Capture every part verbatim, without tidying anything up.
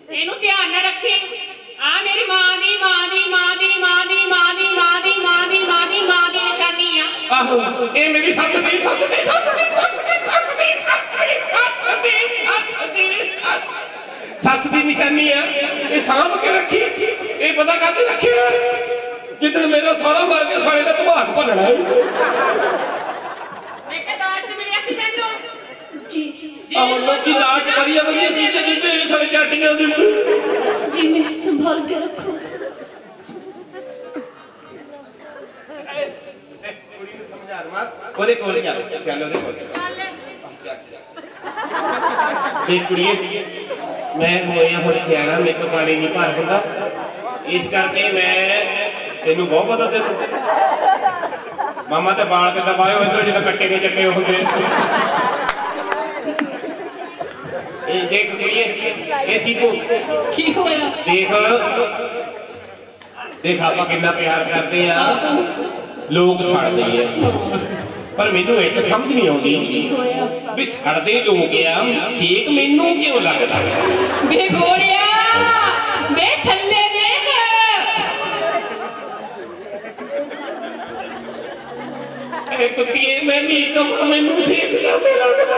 ਇਹਨੂੰ ਧਿਆਨ ਨਾਲ ਰੱਖੀ। ਆ ਮੇਰੀ ਮਾਂ ਦੀ ਮਾਂ ਦੀ ਮਾਂ ਦੀ ਮਾਂ ਦੀ ਮਾਂ ਦੀ ਮਾਂ ਦੀ ਮਾਂ ਦੀ ਮਾਂ ਦੀ ਮਾਂ ਦੀ ਨਿਸ਼ਾਨੀ ਆ। ਆਹੋ ਇਹ ਮੇਰੀ ਸੱਸ ਦੀ ਸੱਸ ਦੀ ਸੱਸ ਦੀ ਸੱਸ ਦੀ ਸੱਸ ਦੀ ਸੱਸ ਦੀ ਸੱਸ ਦੀ ਸੱਸ ਦੀ ਸੱਸ ਦੀ ਨਿਸ਼ਾਨੀ ਆ। ਇਹ ਸਾਂਭ ਕੇ ਰੱਖੀ। ਇਹ ਪਤਾ ਕਾਹਤੇ ਰੱਖਿਆ? ਜਿੱਦਣ ਮੇਰਾ ਸਾਰਾ ਮਰ ਗਿਆ ਸਾਲੇ ਦਾ ਧਮਾਕ ਭੰਨਣਾ। ਇੱਕ ਦਾਜ ਮਿਲਿਆ ਸੀ ਮੈਨੂੰ। जी ਆਹ ਲੋਕੀ ਲਾਜ ਵਧੀਆ ਵਧੀਆ ਚੀਜ਼ਾਂ ਦਿੰਦੇ ਸਾਡੇ ਚਾਟੀਆਂ ਦੇ ਉੱਤੇ। जी मैं संभाल के रखूं। ਕੁੜੀ ਨੂੰ ਸਮਝਾ ਮਤ। ਉਹਦੇ ਕੋਲ ਚੱਲ ਚੱਲ ਉਹਦੇ ਕੋਲ ਤੇ ਕੁੜੀਏ ਮੈਂ ਹੋਇਆ ਹੁਣ ਸਿਆਣਾ ਮੇਰੇ ਤੋਂ ਪਾਣੀ ਨਹੀਂ ਭਰ ਹੁੰਦਾ ਇਸ ਕਰਕੇ ਮੈਂ ਤੈਨੂੰ ਬਹੁਤ ਪਤਾ ਤੇ ਮਾਮਾ ਤੇ ਬਾਲ ਕੇ ਦਬਾਏ ਹੋਏ ਤੇ ਜਦੋਂ ਕੱਟੇ ਨਹੀਂ ਚੱਕੇ ਹੁੰਦੇ। ਇਹ ਦੇਖ ਕੁੜੀਏ ਇਹ ਸੀਕੋ की होया? ਦੇਖ ਦੇਖ ਆਪਾਂ ਕਿੰਨਾ ਪਿਆਰ ਕਰਦੇ ਆ ਲੋਕ ਸੜਦੇ ਆ ਪਰ ਮੈਨੂੰ ਇੱਕ ਸਮਝ ਨਹੀਂ ਆਉਂਦੀ की होया? ਵੀ ਸੜਦੇ ਲੋਕ ਆ ਸੇਕ ਮੈਨੂੰ ਕਿਉਂ ਲੱਗਦਾ? बे घोड़िया बे थल्ले देख। ਇਹ ਕੁੱਤੀਏ ਮੈਂ ਨਹੀਂ ਕਮਾਂ ਮੈਨੂੰ ਸੇਕ ਜਾਂਦੇ ਲੱਗਦਾ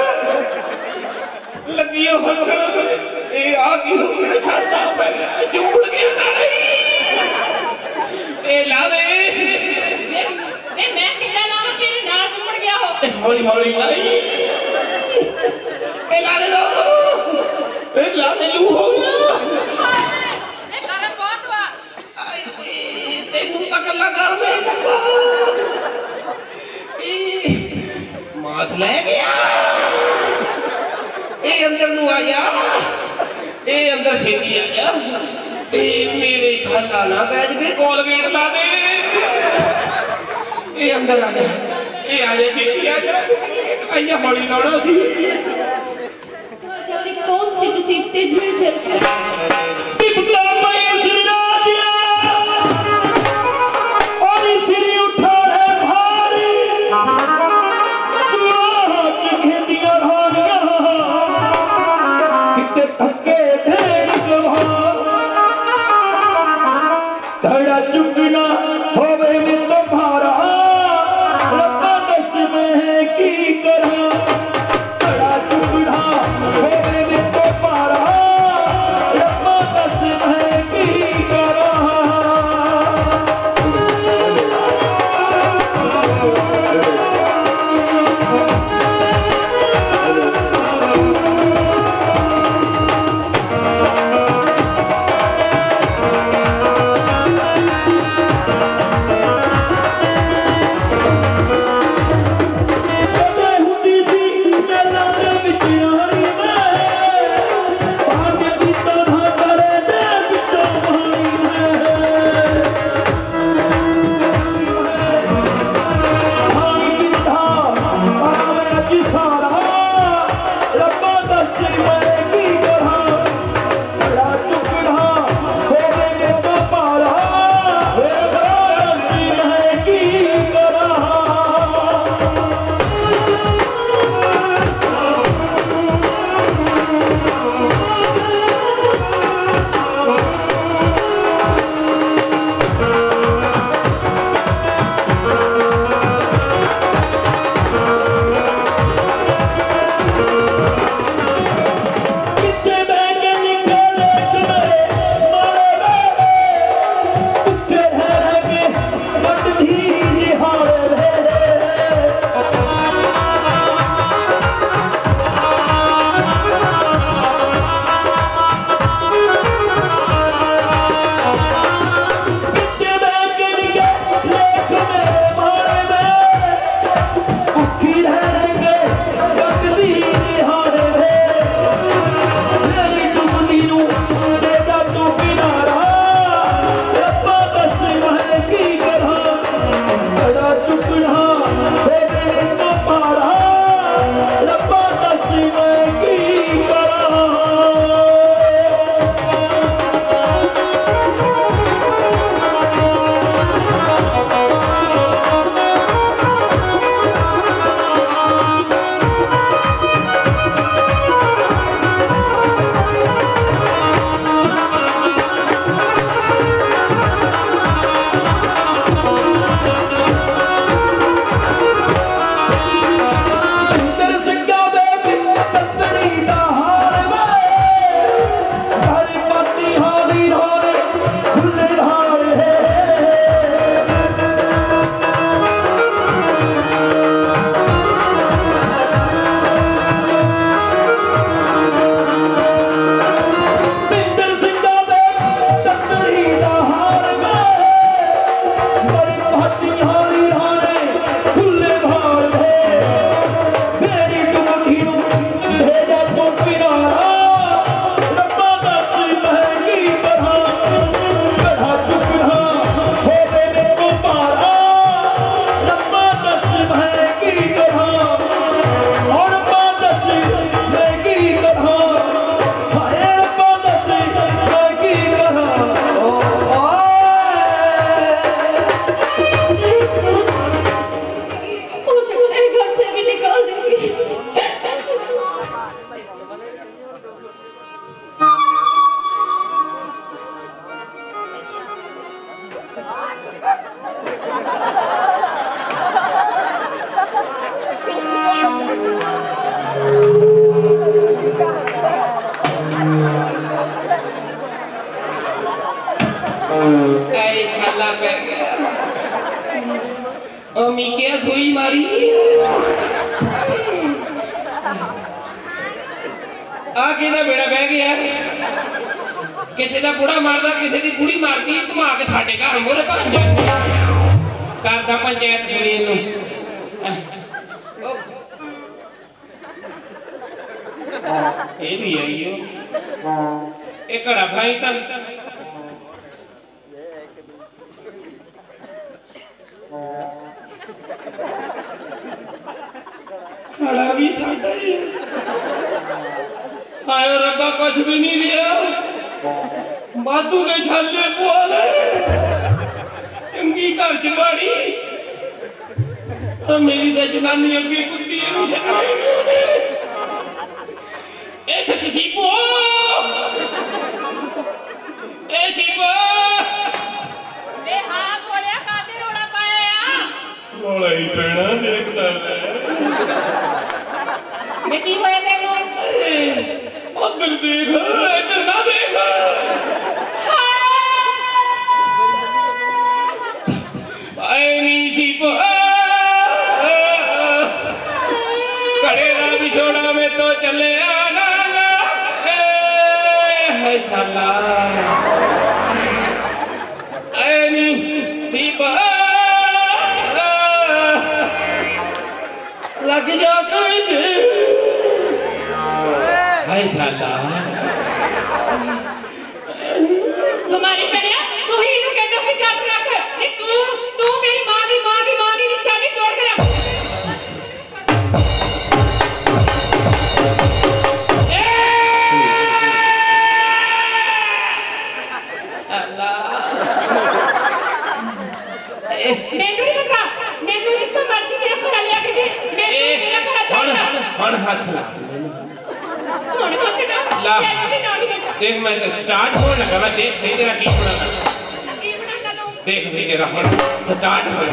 ਲੱਗੀ ਉਹ ਹੱਸਣ ਇਹ ਆ ਕੀ ਹੋ ਗਿਆ ਛੱਡਦਾ ਮੈਂ ਚੁੰਬੜ ਗਿਆ ਨਹੀਂ ਇਹ ਲਾ ਦੇ ਵੇ ਮੈਂ ਕਿੱਦਾਂ ਲਾਵਾਂ ਤੇਰੇ ਨਾਲ ਚੁੰਮੜ ਗਿਆ ਹੋ। ਹੌਲੀ ਹੌਲੀ ਵਾਲੀ ਇਹ ਲਾ ਦੇ ਦੋ ਇਹ ਲਾ ਦੇ ਲੂ ਹੋ ਗਿਆ। ਇਹ ਗਰਮ ਬਹੁਤ ਵਾ। ਤੈਨੂੰ ਤਾਂ ਕੱਲਾ ਕਰ ਮੈਂ ਲੱਗਾ ਮਾਸ ਲੈ ਗਿਆ ਇਹ ਅੰਦਰ ਨੂੰ ਆ ਜਾ ਇਹ ਅੰਦਰ ਛੇਤੀ ਆ ਜਾ ਇਹ ਮੇਰੇ ਛਾਲਾ ਨਾ ਬੈਠ ਕੇ ਕੋਲਗੇਟ ਲਾ ਦੇ ਇਹ ਅੰਦਰ ਆ ਜਾ ਇਹ ਆ ਜਾ ਛੇਤੀ ਆ ਜਾ ਆਈਆ ਹੌਲੀ ਲਾਉਣਾ ਸੀ। जाने कौन सी मुसीबतें झेल झेल कर चुकना होवे में तो भारा रब्बा दस में की करा बड़ा चुकना होवे में तो भारा रब्बा दस में की करा। आ किहदा बेड़ा बह गया किसी का बुढ़ा मारदा किसी की बुढ़ी मारती धमा के साडे घर मोरे भन जांदे करदा पंचायत सलीन नूं ये भी आई हो ये घड़ा फड़ाई तन खड़ा भी साडा ही हाय रब्बा कुछ भी नहीं लिया माधू के छाले पुआ चंगी घर च बाड़ी मेरी तो जनानी अगे कुत्ती ए सच सीपो ए सीपो ए हां बोलिया काते रोड़ा पाया रोड़ा ही पैना देखदा मैं की होया तेनू उधर देख इधर ना देख आए नी सीपो कड़े ना बिछोड़ा में तो चले आना है साला आए नी सीपो लग जा कोई हाय शाला तुम्हारी पड़िया तू ही इनु कहता सी काट रख नहीं तू तू मेरी मां दी मां दी मां दी निशानी तोड़ के रख शाला मैनू नहीं पता मैनू जितना मर्जी मेरा घोड़ा लिया के दे मैनू मेरा घोड़ा चाहिए हण हाथ ला ਹੁਣ ਪਹੁੰਚਣਾ ला ਮੈਨੂੰ ਵੀ ਨਾ ਨਹੀਂ देख मैं तो स्टार्ट होने लगा मैं देख सही तेरा की होना लगा ਕੀ ਬਣਾਉਣਾ ਤੂੰ देख भी तेरा हण स्टार्ट हो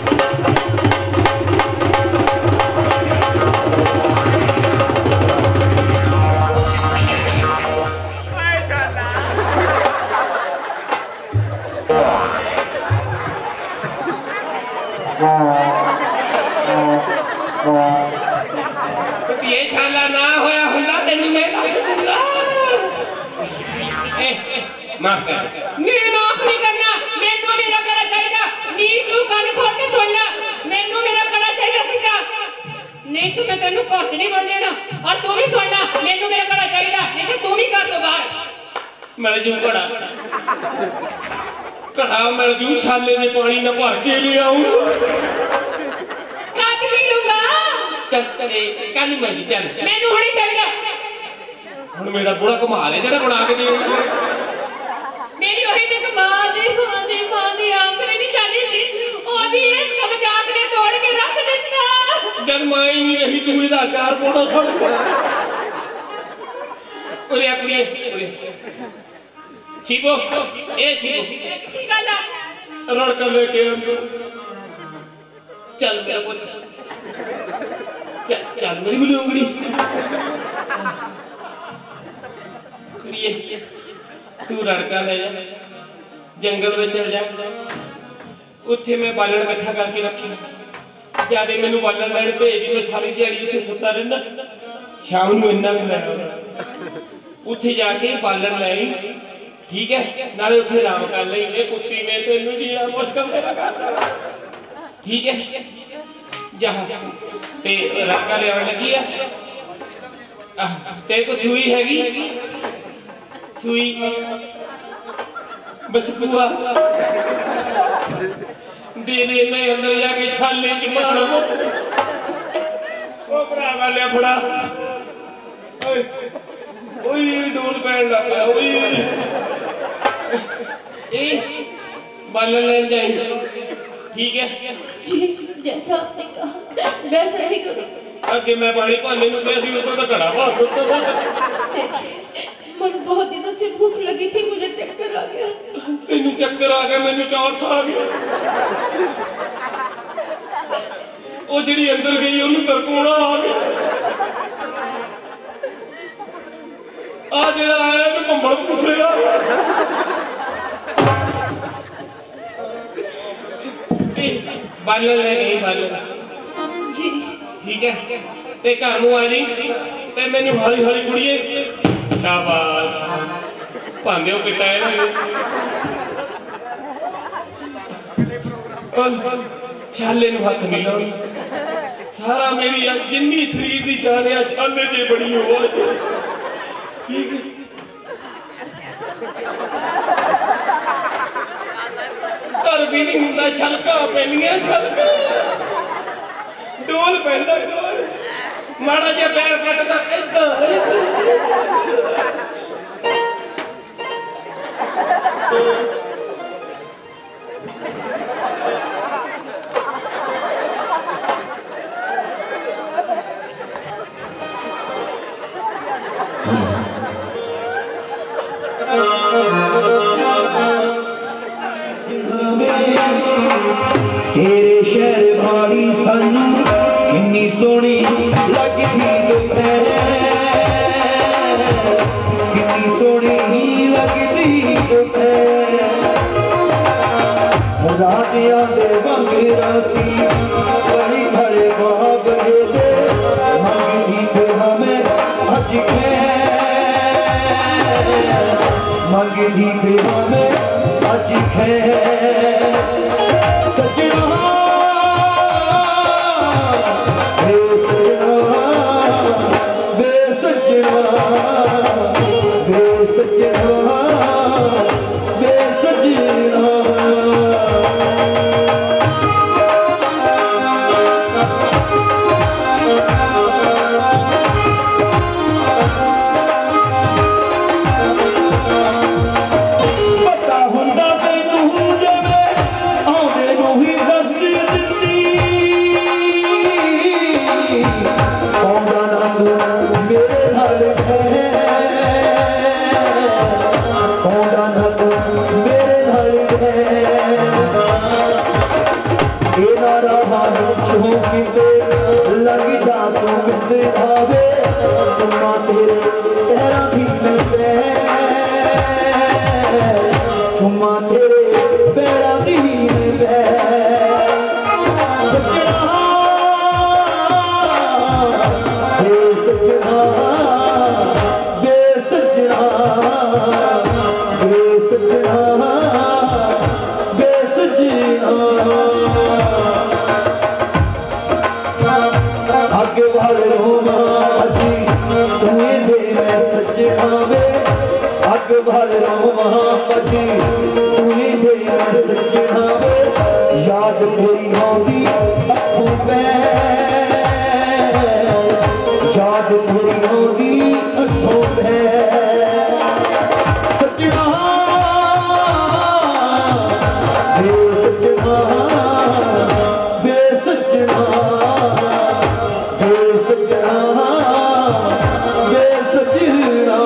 ये छाला ना होया हुंदा तेनू मैं दस दिंदा ए माफ कर नहीं माफ नहीं करना मैनू मेरा कड़ा चाहिए नी तू कान खोल के सुन ले मैनू मेरा कड़ा चाहिए सीधा नहीं तो मैं तेनू घर च नहीं बोल देना और तू भी सुन ले मैनू मेरा कड़ा चाहिए नहीं तो तू भी कर दो बाहर मिल जू घड़ा घड़ा मिल जू छाले में पानी ना भर के ले आऊं काट भी लूंगा चल चले कल ही मिल चल मैनू हुणी चाहिए हुण मेरा बुढ़ा घुमा ले जेड़ा बना के दे मेरी वही तक मां दी मां दी मां दी आखिरी निशानी सी वो भी इस कमजात ने तोड़ के रख दिता जब मां ही नहीं रही तू इहदा अचार पाउणा सब ओरे कुड़िए ओरे शिवो ए शिवो की गल है रड़क लेके अंदर चल मेरा पुੱਤ चल चल मेरी बुली उंगली कुड़िए तू रड़का ले जा जंगल में चल जा उत्थे मैं बालन इकट्ठा करके रखी ज्यादा मैनू बालन लैन भेज दी मैं सारी दिहाड़ी उत्थे सुता रहना शाम नूं इन्ना भी लै उत्थे जाके बालन लैनी ठीक है नाले उत्थे आराम कर लई ए कुत्ती ने तेनू जीना मुश्किल तेरा करता ठीक है जा ते रड़का ले लगी है तेरे को सुई हैगी सुई बस बुआ दे दे मैं अंदर जाके छाले च मार ओ भरावा ले फड़ा ओए ओए डोल पैन लग गया ओए ए बालन लेन जाई ठीक है जी जैसा आपने कहा वैसा ही करूँ अगे मैं पानी भरने नूं दिया सी उस तो घड़ा भर दित्ता देखिए मन बहुत दिनों से भूख लगी थी मुझे चक्कर आ गया तेनू चक्कर आ गया मैनू चौंस आ गया ओ जिहड़ी अंदर गई ओनू तरकोड़ा आ गया आ जिहड़ा आया ओनू भंबल पुसे आ बालन ले नहीं बालन जी ठीक है ते घर नूं आ जी ते मैनू हौली हौली कुड़िए शाबाश भांदे पिटा है छाले नूं हथ नहीं लाउणी सारा मेरी जिन्नी शरीर की जा रहा छाले जे बड़ी हो ठीक है घर भी नहीं होंदा छलका पैनियां छलका डोल पैंदा डोल माड़ा जिहा पैर पटदा इदां तेरे शहर भाड़ी सानू किन्नी सोहनी लगदी दोपहर किन्नी सोहनी लगदी दोपहर रातियां दे बंगरा सी बड़ी घरे महाबले दे मंगनी पे हमें अज खैर मंगनी पे हमें अज खैर सजना बे सजना बे सजना बे सजना याद कोई आंदी अखों पे याद कोई आंदी अखों पे सजना बे सजना बे सजना बे सजना बे सजना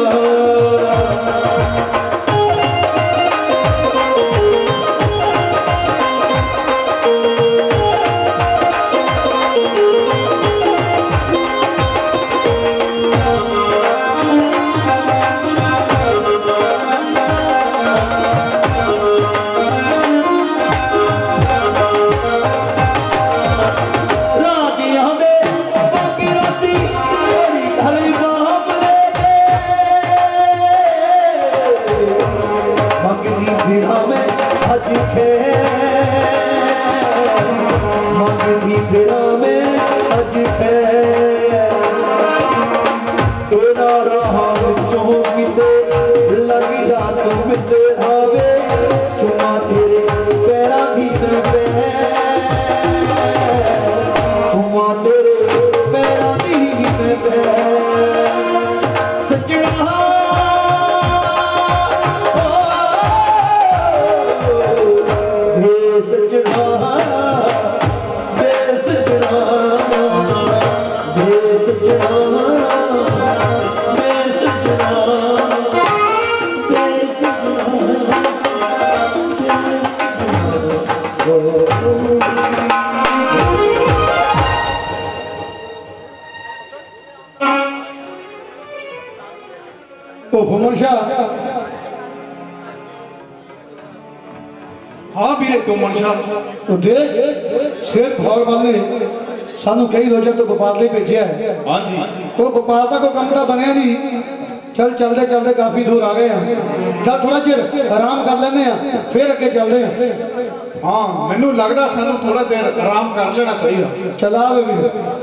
हाँ वीरे तो मनशा तो देख शेर भगवान ने सानू कई रोजा तो गोपाल ने भेजा है। हाँ जी वो गोपाल का कोई कम तो बनया नहीं। चल चलते चलते काफी दूर आ गए हैं। चल थोड़ा चिर आराम कर लेने हैं फिर अगे चलते हैं। हाँ मैनू लगता सानू थोड़ा देर आराम कर लेना चाहिए। चला भी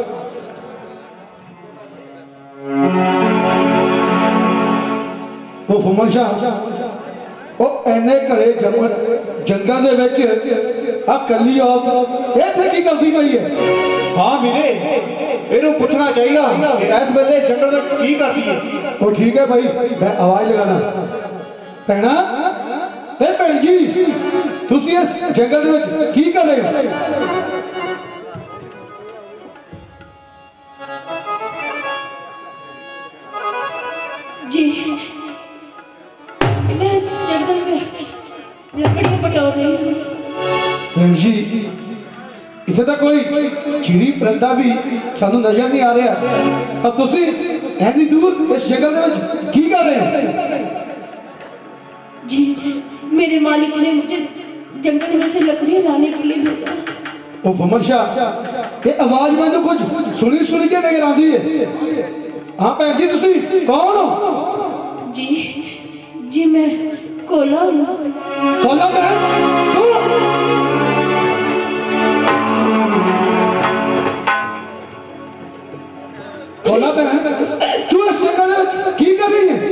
वो फुमन शाह ਉਹ ਐਨੇ ਘਰੇ ਜੰਗਲ ਜੰਗਲ ਦੇ ਵਿੱਚ ਆ ਕੱਲੀ ਔਰਤ ਇੱਥੇ ਕੀ ਕਰਦੀ ਪਈ ਹੈ? हाँ वीरे ਇਹਨੂੰ ਪੁੱਛਣਾ ਚਾਹੀਦਾ ਕਿ ਇਸ ਵੇਲੇ ਜੰਗਲ ਵਿੱਚ ਕੀ ਕਰਦੀ ਹੈ। ਉਹ ਠੀਕ ਹੈ ਭਾਈ ਮੈਂ ਆਵਾਜ਼ ਲਗਾਣਾ ਭੈਣਾ ਤੇ ਭੈਣ ਜੀ ਤੁਸੀਂ ਇਸ ਜੰਗਲ ਦੇ ਵਿੱਚ ਕੀ ਕਰ ਰਹੇ ਹੋ? जी मैं इस जंगल में लकड़ियां बटोर रही हूँ। ਭੈਣ ਜੀ इतने तक कोई चिड़ी परिंदा भी सानू नजर नहीं आ रहा और तुसी ऐनी दूर इस जगह दे विच की कर रहे हो? जी मेरे मालिक ने मुझे जंगल में से लकड़ियां लाने के लिए भेजा। ओ फमन शाह ये आवाज मैंने कुछ सुनी सुनी के नजर आती है। हाँ भैन जी तुसी कौन हो? जी जी मैं कोला हूँ। कोला बहन तू? कोला बहन तू इस जंगल में की कर रही है?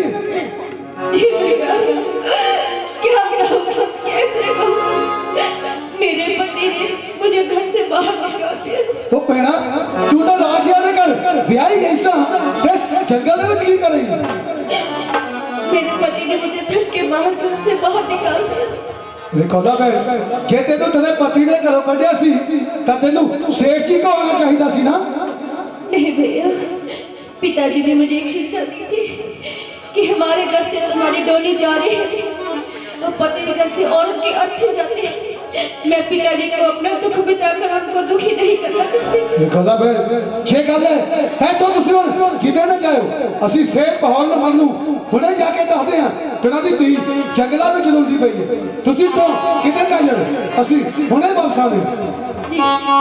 क्या बताऊं कैसे कहूँ मेरे पति ने मुझे घर से बाहर निकाल दिया। तो भैना तू तो राज याद कर व्याही गई सा जंगल में की कर रही है? मेरे पति ने मुझे धक के बाहर घर से बाहर निकाल दिया। कोला बहन जे तेनू तेरे पति ने घरों कढ़िया सी तां तेनू सेठ जी को आना चाहिए सी ना? नहीं भैया पिताजी ने मुझे एक शिक्षा दी थी कि हमारे घर से तुम्हारी डोली जा रही है और पति के घर से औरत की अर्थी जाती है। मैं पिताजी को अपना दुख बिताकर उनको दुखी नहीं करना चाहती। कोला बहन जे गल है है तो तुसी हुण किते ना जाओ असि सेठ पहाड़ न मन्नू हुणे जाके दसदे हां तेरा दी धी जंगलां विच रुलदी पई है तुसी तो किते जा जाओ असि हुणे वापस आवे। जी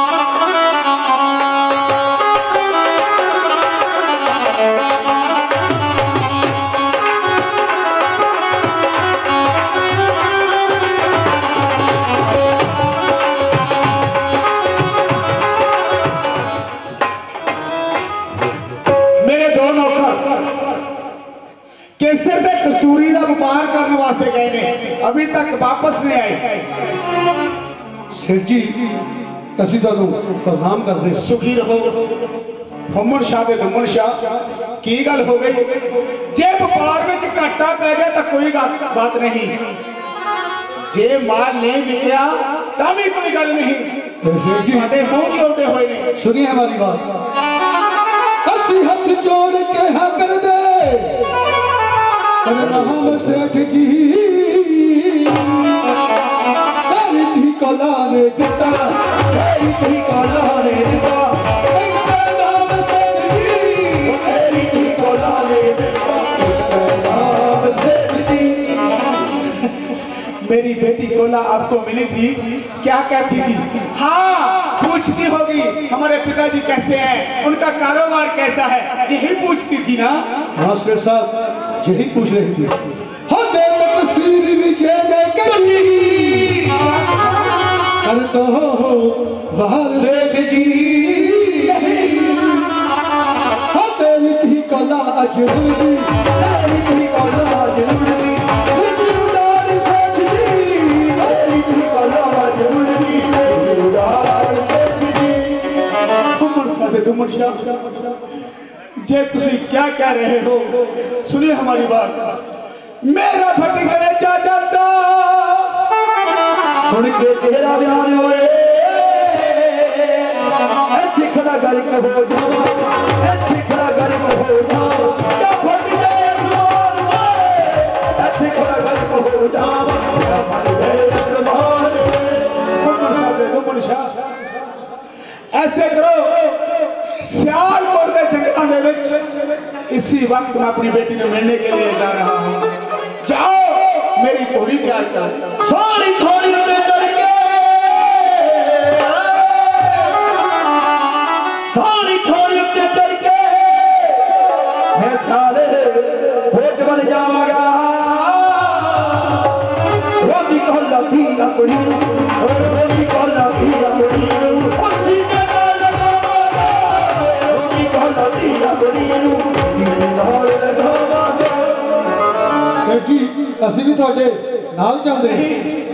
केसर से कस्तूरी का व्यापार करने वास्ते गए ने अभी तक वापस नहीं आए। सेठ जी असि तुहानू प्रणाम करदे सुखी रहो। फुमन शाह दे दुमन शाह की गल हो गई? जे व्यापार में घाटा पै गया तो कोई बात नहीं, जे माल नहीं बिकया तो भी कोई गल नहीं। सेठ जी मुंह की उठे हुए ने सुनिए हमारी बात असि हाथ जोड़ के हाँ कर दे राम सेठ जी तेरी धी कोला ने दिता तेरी धी कोला ने दिता राम सेठ जी तेरी धी कोला ने दिता राम सेठ जी। मेरी बेटी कोला आपको मिली थी क्या कहती थी? हाँ पूछती होगी हमारे पिताजी कैसे हैं, उनका कारोबार कैसा है, यही पूछती थी ना? हाँ सेठ साहब यही पूछ रही थी। हो दे तस्वीर विजय ने करी कर दो वहां सेठ जी हो तेरी थी कोला अजरूरी तेरी थी कोला अजरूरी उदार सेठ जी तेरी थी कोला अजरूरी उदार सेठ जी। दुमन सादे दुमन शाह जे तुसी क्या कह रहे हो सुनिए हमारी बात। मेरा फट गए जा जाता सुन के तेरा ध्यान होए ऐसे खड़ा गर्क हो जाओ ऐसे खड़ा गर्क हो जाओ क्या फट गए आसमान में ऐसे खड़ा गर्क हो जाओ क्या फट गए आसमान में। दुमन सादे दुमन शाह ऐसे करो सियालकोट के जंगलों में विच इसी वक्त मैं अपनी बेटी को मिलने के लिए जा रहा हूँ। जाओ मेरी घोड़ी तैयार करो सारी घोड़ियों में चढ़ के चल जावांगा रोटी कोला भी अपनी रोटी कोला भी अपनी उसी जगह लगावांगा रोटी कोला भी अपनी सीने नाल लगावांगा सर जी ਅਸੀਂ भी ਤੁਹਾਡੇ ਨਾਲ ਚੱਲਦੇ हैं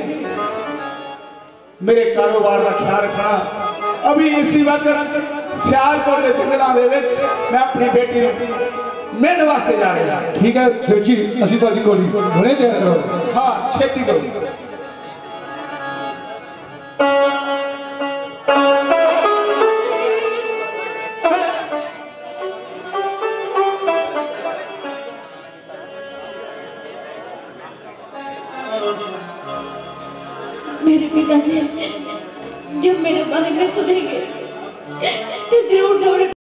मेरे कारोबार का ख्याल रखना अभी इसी वक्त सियालकोट के जंगलों दे विच मैं अपनी बेटी नूं मिलने वास्ते जा रहा हूं ठीक है सर जी ਅਸੀਂ ਤੁਹਾਡੀ ਗੋਲੀ ਹੁਣੇ ਤਿਆਰ ਕਰੋ हाँ छेती करो मेरे पिताजी जब मेरे बारे में सुनेंगे तो जरूर दौड़